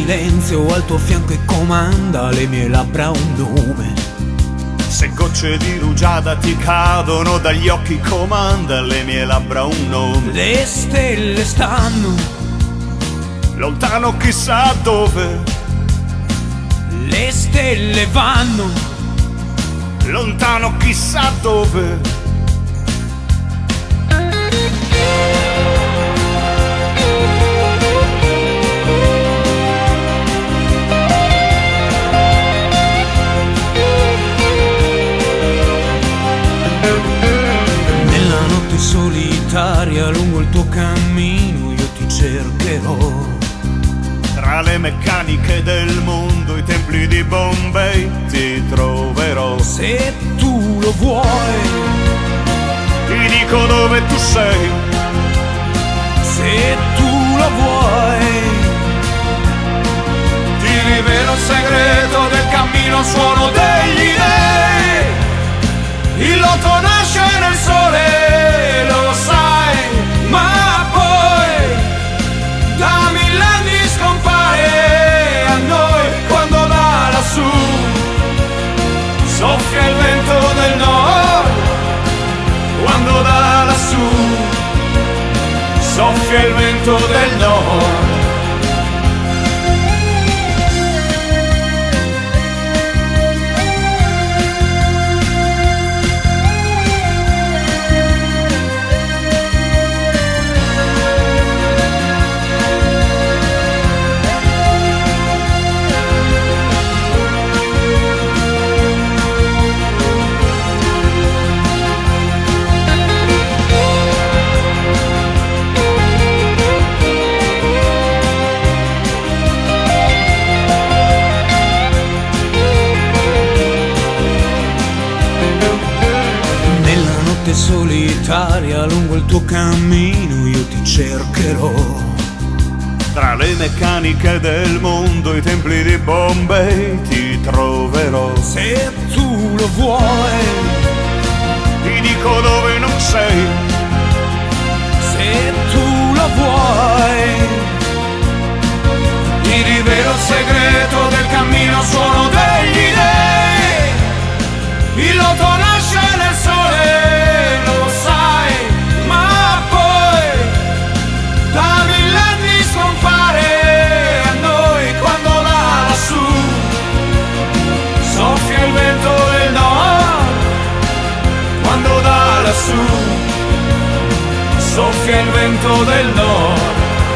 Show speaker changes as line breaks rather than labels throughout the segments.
silenzio al tuo fianco e comanda le mie labbra un nome.
Se gocce di rugiada ti cadono dagli occhi, comanda le mie labbra un nome.
Le stelle stanno
lontano chissà dove,
le stelle vanno
lontano chissà dove.
Nella notte solitaria lungo il tuo cammino io ti cercherò.
Tra le meccaniche del mondo, i templi di Bombay ti troverò.
Se tu lo vuoi,
ti dico dove tu sei.
se tu lo vuoi,
Ti rivelo il segreto del cammino, suono degli dei. Il loto nasce nel sole, lo sai, ma poi da millenni scompare. A noi quando da lassù soffia il vento del nord, quando da lassù soffia il vento del nord.
solitaria lungo il tuo cammino io ti cercherò.
Tra le meccaniche del mondo, i templi di Bombay ti troverò.
Se tu lo vuoi,
ti dico dove non sei.
Se tu lo vuoi,
ti rivelo il segreto del cammino, suono degli dei. Il loto nasce nel sole, lo sai, ma poi da millenni scompare. A noi quando da lassù soffia il vento del nord, quando da lassù soffia il vento del nord.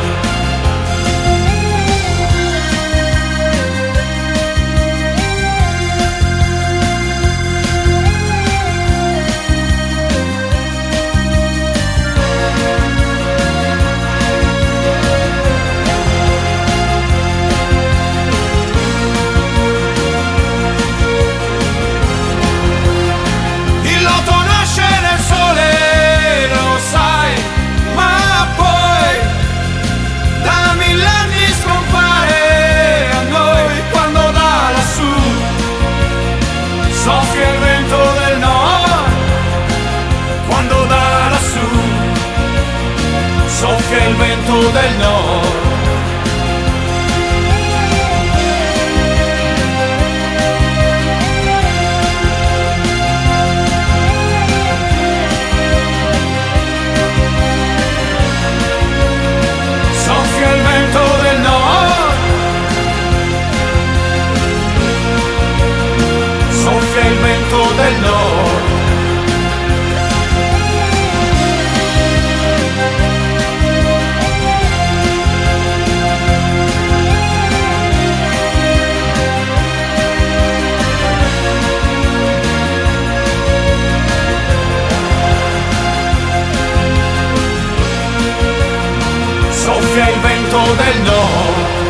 Soffia il vento del nord, quando da lassù soffia il vento del nord. Soffia il vento del nord, soffia il vento del nord. Soffia il vento del nord.